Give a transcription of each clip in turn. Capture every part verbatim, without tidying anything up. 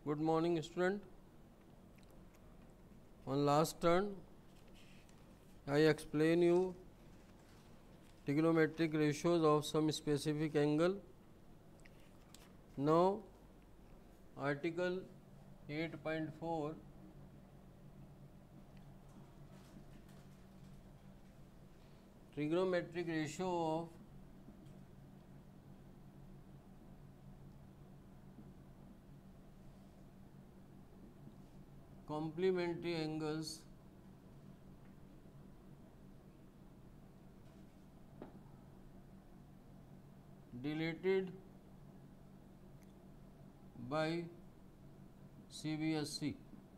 Good morning, student. On last turn, I explain you trigonometric ratios of some specific angle. Now, article eight point four trigonometric ratio of complementary angles deleted by C B S E.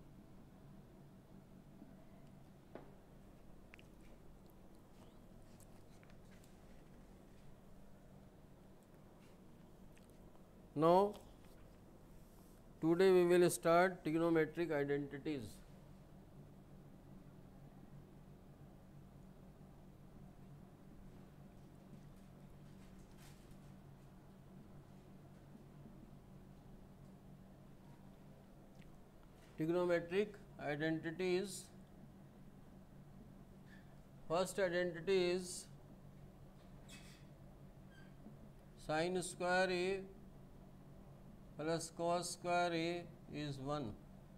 Now, today we will start trigonometric identities. Trigonometric identities. First identity is sin square A plus cos square A is one.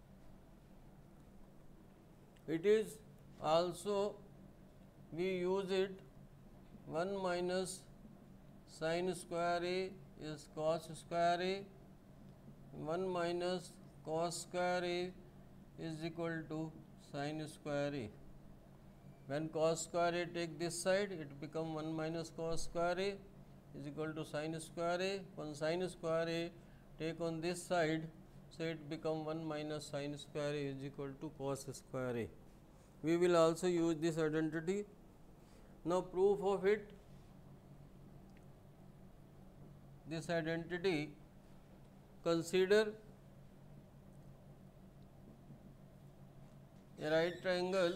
It is also we use it one minus sin square A is cos square A, one minus cos square A is equal to sin square A. When cos square A take this side, it become one minus cos square A is equal to sin square A. When sin square A take on this side, so it become one minus sin square A is equal to cos square A. We will also use this identity. Now, proof of it, this identity, consider a right triangle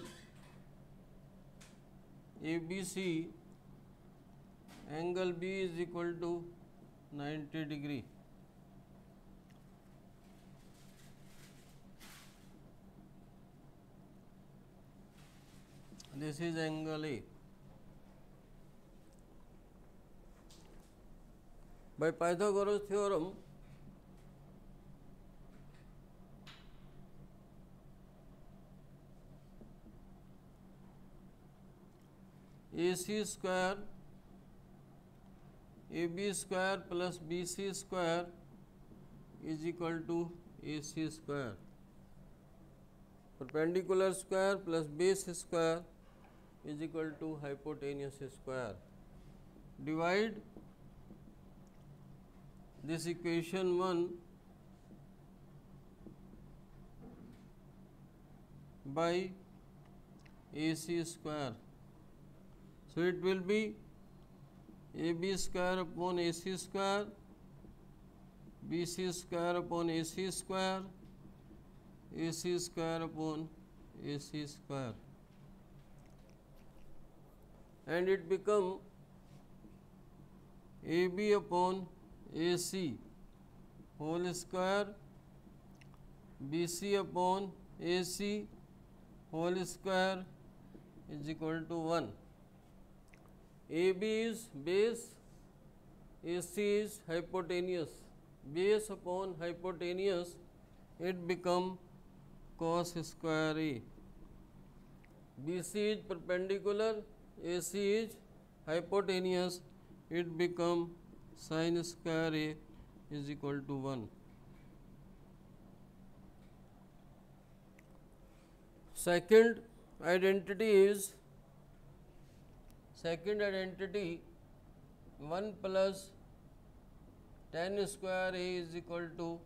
A B C, angle B is equal to ninety degree. This is angle A. By Pythagoras theorem, A C square A B square plus B C square is equal to A C square. Perpendicular square plus base square is equal to hypotenuse square. Divide this equation one by A C square. So, it will be A B square upon A C square, B C square upon A C square, A C square upon A C square, and it become A B upon A C whole square, B C upon A C whole square is equal to one. A B is base, A C is hypotenuse. Base upon hypotenuse, it become cos square A. B C is perpendicular, A C is hypotenuse, it become sin square A is equal to one. Second identity is Second identity one plus tan square A is equal to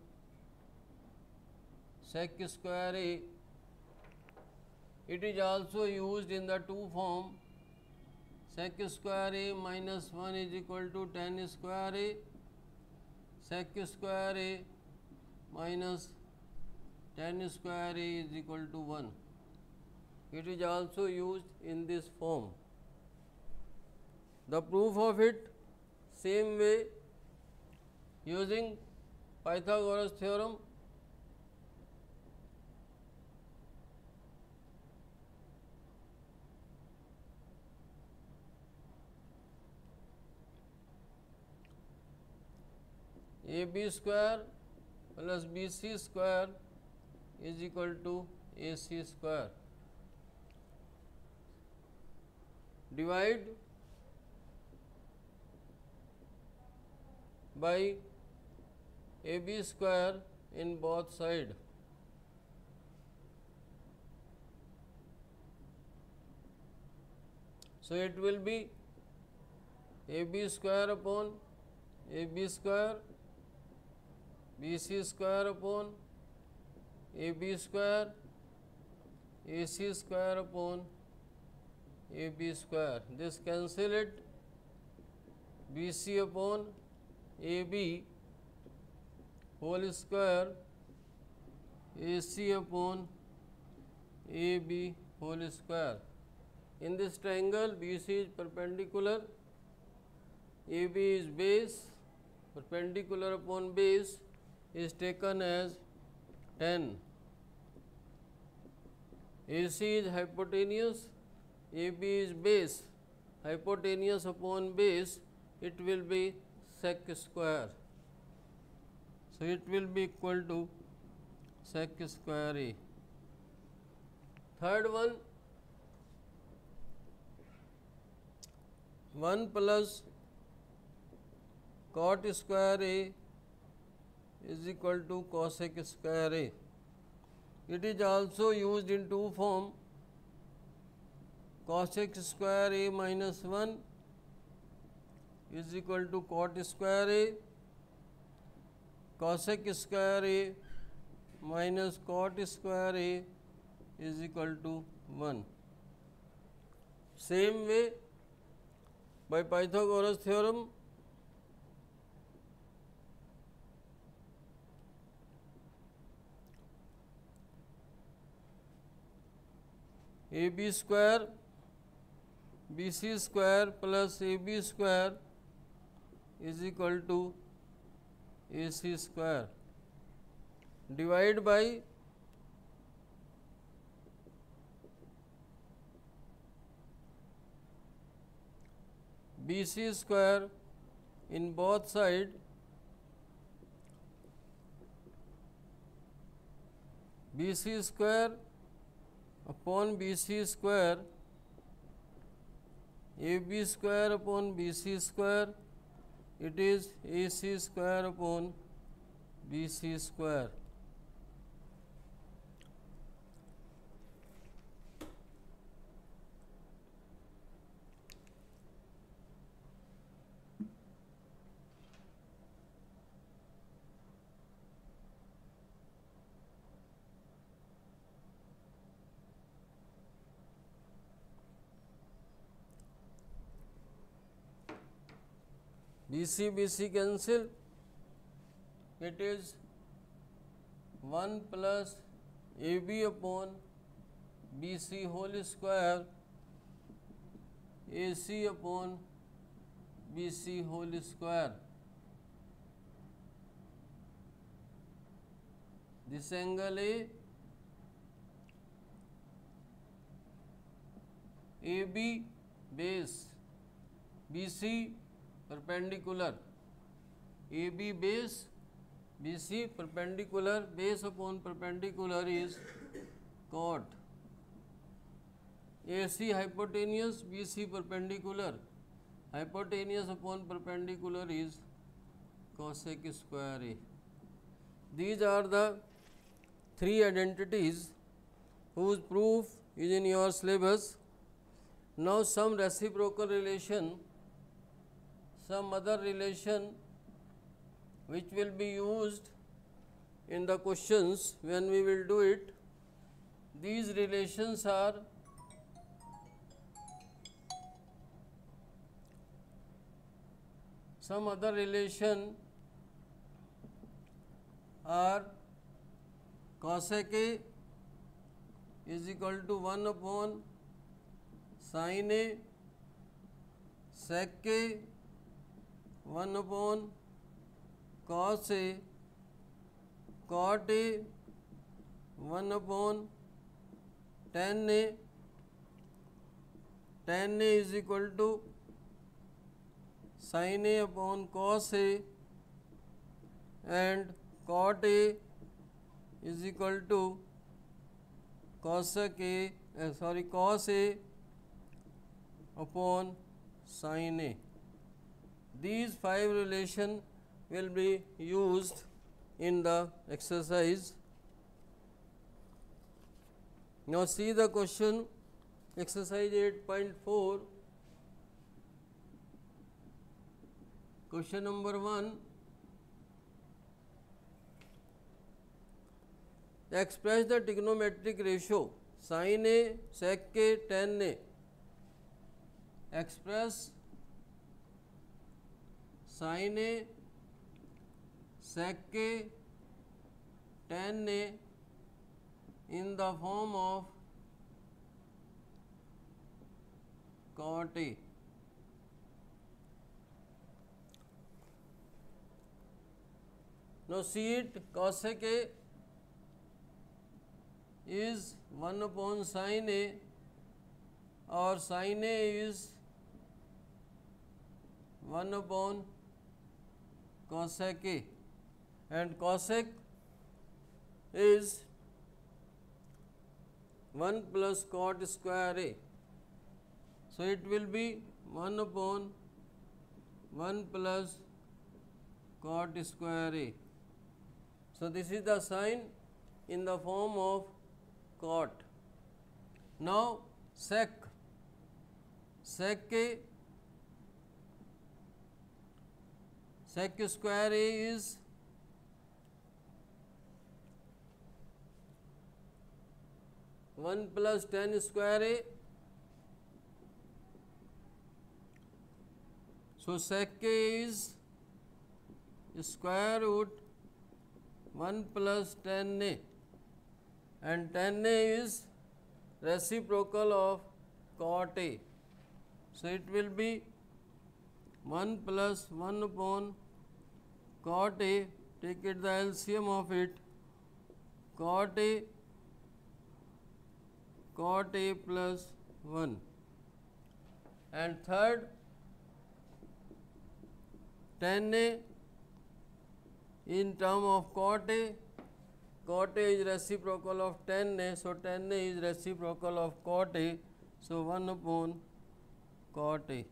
sec square A. It is also used in the two form sec square A minus one is equal to tan square A, sec square A minus tan square A is equal to one. It is also used in this form. The proof of it, same way, using Pythagoras theorem, A B square plus B C square is equal to A C square. Divide by A B square in both side. So it will be A B square upon A B square, B C square upon A B square, A C square upon A B square. This cancel it. B C upon A B whole square, A C upon A B whole square. In this triangle, B C is perpendicular, A B is base, perpendicular upon base is taken as ten. A C is hypotenuse, A B is base, hypotenuse upon base, it will be sec square. So it will be equal to sec square A. Third one, one plus cot square A is equal to cosec square A. It is also used in two form. Cosec square A minus one is equal to cot square A. Cosec square A minus cot square A is equal to one. Same way, by Pythagoras theorem, A B square B C square plus A B square is equal to A C square. Divide by B C square in both side, B C square upon B C square, A B square upon B C square, it is A C square upon B C square. B C B C cancel, it is one plus A B upon B C whole square, A C upon B C whole square. This angle A, A B base, B C perpendicular, A B base, B C perpendicular, base upon perpendicular is cot. A C hypotenuse, B C perpendicular, hypotenuse upon perpendicular is cosec square A. These are the three identities whose proof is in your syllabus. Now some reciprocal relation, some other relation which will be used in the questions when we will do it. These relations are some other relation are cosec A is equal to one upon sin A, sec A one upon cos A, cot A one upon tan A, tan A is equal to sin A upon cos A, and cot A is equal to cosec A, uh, sorry cos A upon sin A. These five relation will be used in the exercise. Now see the question, exercise eight point four. Question number one. Express the trigonometric ratio sin A, sec A, tan A. Express sin A, sec A, tan A in the form of cot A. Now see it, cosec A is one upon sin A, or sin A is one upon cosec A, and cosec is one plus cot square A. So it will be one upon one plus cot square A. So this is the sign in the form of cot. Now sec, sec A, sec square A is one plus tan square A. So sec A is square root one plus tan A, and tan A is reciprocal of cot A. So it will be one plus one upon cot A, take it the L C M of it, cot A, cot A plus one. And third, tan A in term of cot A, cot A is reciprocal of tan A, so tan A is reciprocal of cot A, so one upon cot A.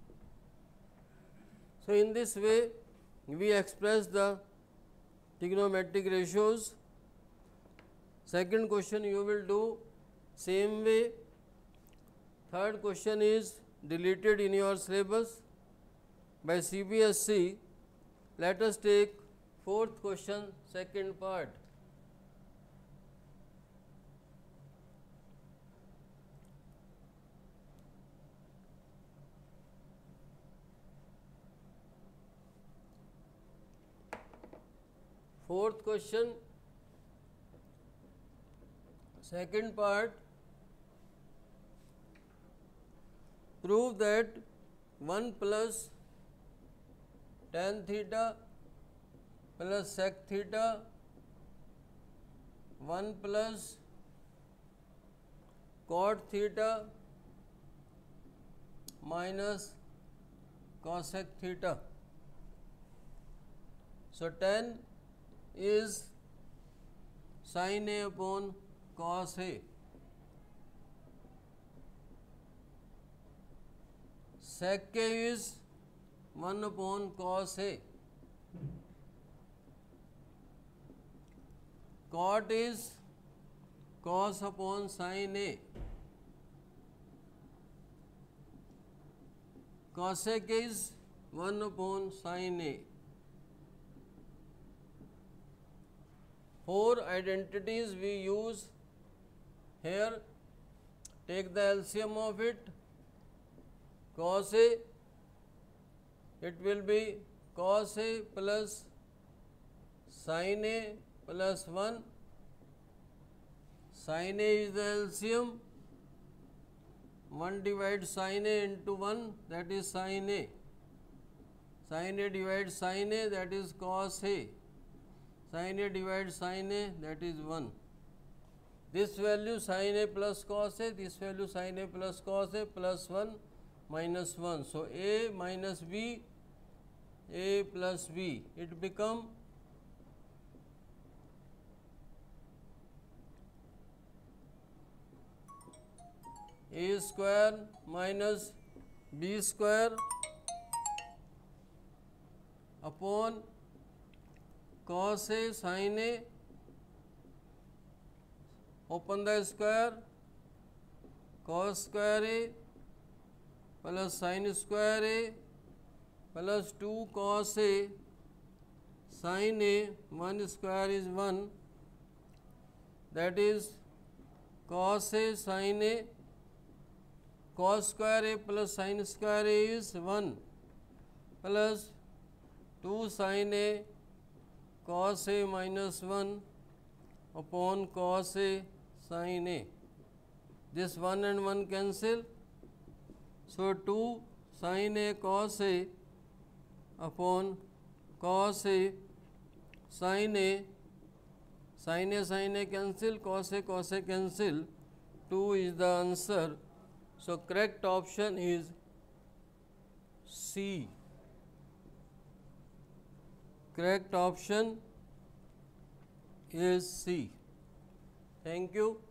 So in this way we express the trigonometric ratios. Second question you will do same way. Third question is deleted in your syllabus by C B S E. Let us take fourth question, second part. Fourth question, second part. Prove that one plus tan theta plus sec theta, one plus cot theta minus cosec theta. So tan is sin A upon cos A. Sec A is one upon cos A. Cot is cos upon sin A. Cosec is one upon sin A. Four identities we use here. Take the L C M of it. Cos A, it will be cos A plus sin A plus one. Sin A is the L C M. one divides sin A into one, that is sin A. Sin A divides sin A, that is cos A. Sin A divides sin A, that is one. This value sin A plus cos A, this value sin A plus cos A plus one minus one. So A minus B, A plus B, it become a square minus b square upon cos a sin a, open the square, cos square a plus sin square a plus two cos a sin a, one square is one, that is cos a sin a, cos square a plus sin square a is one, plus two sin a cos a minus one upon cos a sin a. This one and one cancel, so two sin a cos a upon cos a sin a, sin a sin a cancel, cos a cos a cancel, two is the answer. So correct option is C. Correct option is C. Thank you.